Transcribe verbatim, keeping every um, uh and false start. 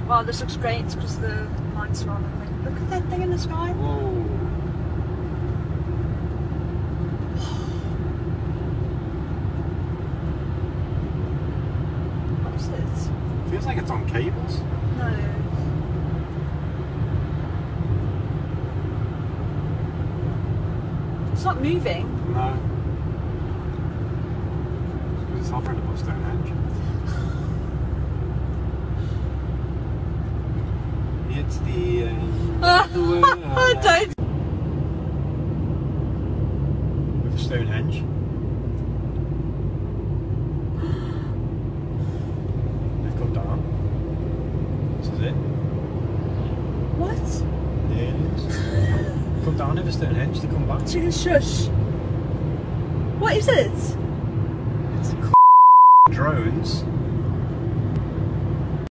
Well, this looks great because the lights are on. And look at that thing in the sky. Whoa. What is this? Feels like it's on cables. No. It's not moving. No. It's hovering above Stonehenge. It's the end of the world. Don't. With Stonehenge. They've come down. This is it. What? The aliens. Come down over Stonehenge to come back. Chicken shush. What is it? It's drones